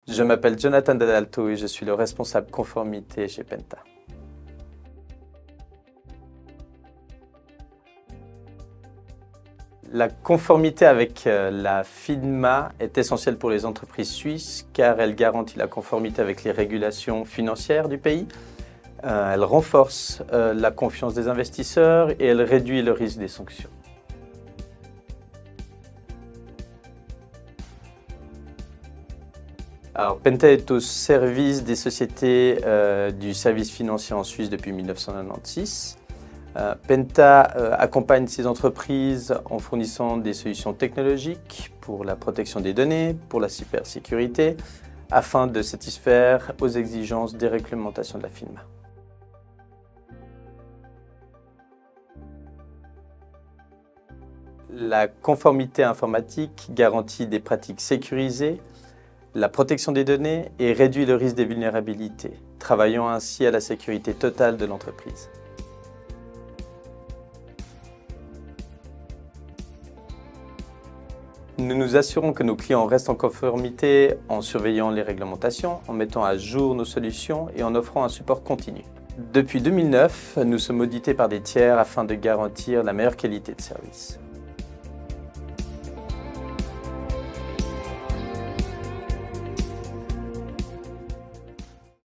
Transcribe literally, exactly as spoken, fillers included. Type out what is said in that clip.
Je m'appelle Jonathan D'Adalto et je suis le responsable conformité chez Penta. La conformité avec la FINMA est essentielle pour les entreprises suisses car elle garantit la conformité avec les régulations financières du pays. Elle renforce la confiance des investisseurs et elle réduit le risque des sanctions. Alors, Penta est au service des sociétés euh, du service financier en Suisse depuis mille neuf cent quatre-vingt-seize. Euh, Penta euh, accompagne ces entreprises en fournissant des solutions technologiques pour la protection des données, pour la cybersécurité, afin de satisfaire aux exigences des réglementations de la FINMA. La conformité informatique garantit des pratiques sécurisées, la protection des données et réduit le risque des vulnérabilités, travaillant ainsi à la sécurité totale de l'entreprise. Nous nous assurons que nos clients restent en conformité en surveillant les réglementations, en mettant à jour nos solutions et en offrant un support continu. Depuis deux mille neuf, nous sommes audités par des tiers afin de garantir la meilleure qualité de service.